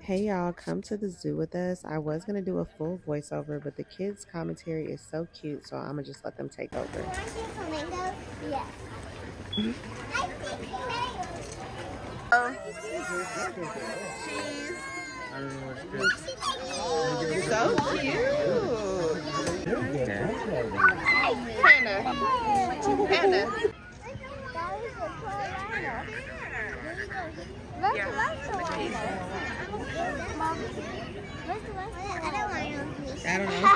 Hey y'all, come to the zoo with us. I was gonna do a full voiceover, but the kids' commentary is so cute, so I'm gonna just let them take over. I see flamingos. Yes. I see flamingos. Cheese. So cute. Panda. Panda. I don't know.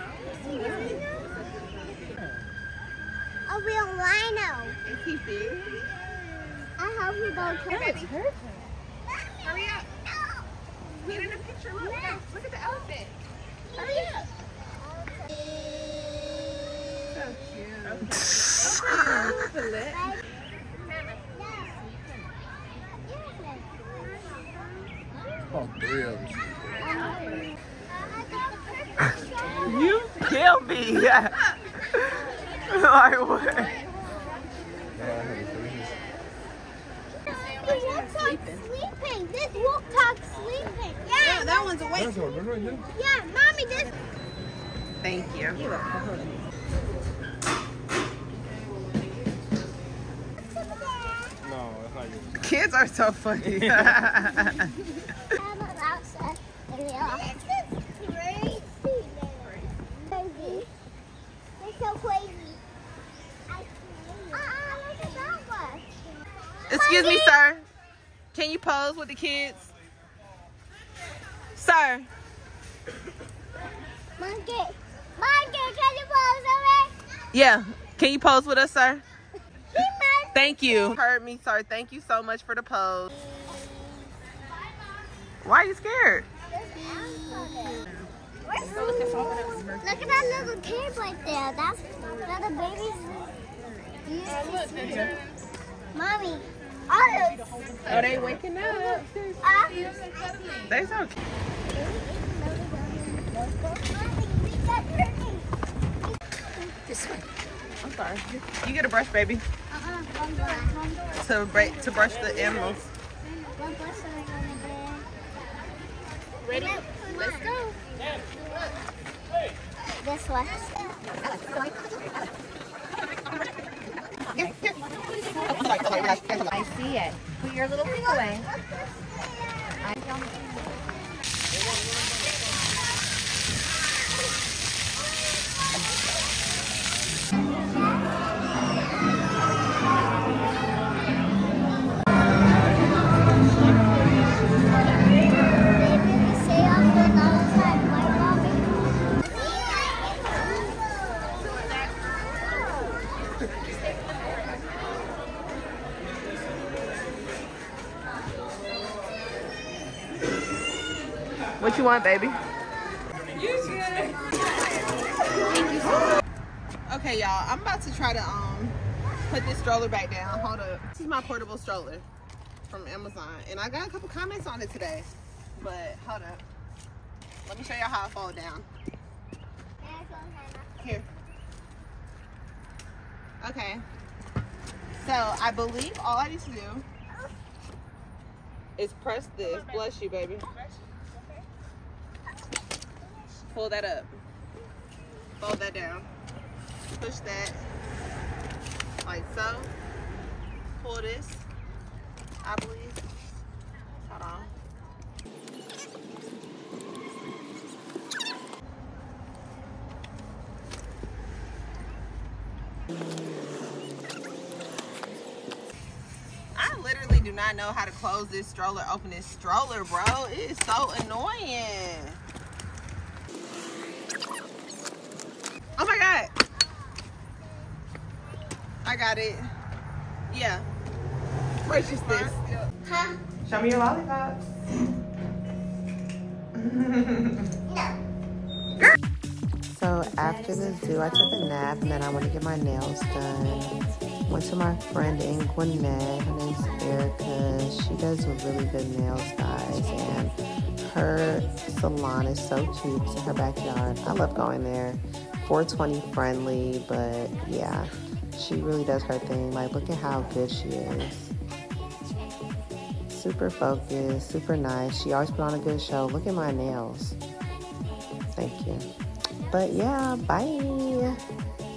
A real rhino. Is he big? I hope he don't hurt. Hurry up. Get in the picture. Look at the elephant. Hurry up. So cute. Oh, three of them. You kill me. Like what? The wolf sleeping. This wolf talks sleeping. Yeah, that one's awake. That's one right here. Yeah, mommy, this. Thank you. No, that's not you. Kids are so funny. Excuse me, sir. Can you pose with the kids? Sir. Monkey, can you pose away? Yeah. Can you pose with us, sir? Thank you. Heard me, sir. Thank you so much for the pose. Why are you scared? Look at that little kid right there. That's the babies. Mommy. Oh, they waking up. They so cute. This way. I'm sorry. You get a brush, baby. To brush the animals. Ready? Let's go. This way. I see it. Put your little thing away. What you want, baby? Okay, y'all. I'm about to try to put this stroller back down. Hold up. This is my portable stroller from Amazon, and I got a couple comments on it today. But hold up. Let me show y'all how I fold down. Here. Okay. So I believe all I need to do is press this. Bless you, baby. Pull that up. Fold that down. Push that like so. Pull this, I believe. Hold on. I literally do not know how to close this stroller, open this stroller, bro. It is so annoying. Oh my God. I got it. Yeah. Purchase this. Huh? Show me your lollipops. So after the zoo, I took a nap and then I went to get my nails done. Went to my friend in Gwinnett. Her name's Erica. She does really good nails, guys. And her salon is so cute. It's in her backyard. I love going there. 420 friendly, but yeah, she really does her thing. Like, look at how good she is. super focused, super nice. She always put on a good show. Look at my nails. Thank you. But yeah, bye.